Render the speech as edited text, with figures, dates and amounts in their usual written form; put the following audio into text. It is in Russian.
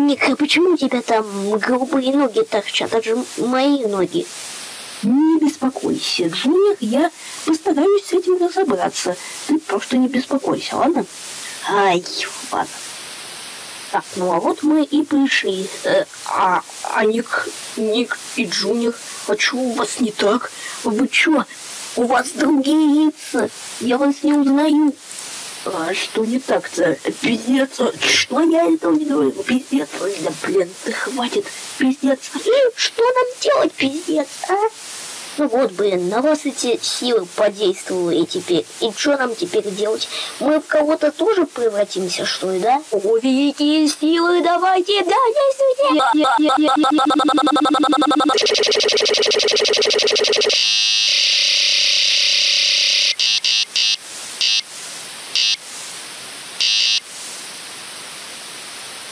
Ник, а почему у тебя там голубые ноги торчат? Это же мои ноги. Не беспокойся, Джуниор, я постараюсь с этим разобраться. Ты просто не беспокойся, ладно? Ай, ладно. Так, ну а вот мы и пришли. Ник и Джуниор, а чё у вас не так? Вы чё? У вас другие лица. Я вас не узнаю. А что не так-то? Пиздец. Что я этого не говорю? Пиздец. Да блин, да хватит. Пиздец. Что нам делать, пиздец, а? Ну вот, блин, на вас эти силы подействовали теперь. И что нам теперь делать? Мы в кого-то тоже превратимся, что ли, да? О, великие силы, давайте, да, действуйте!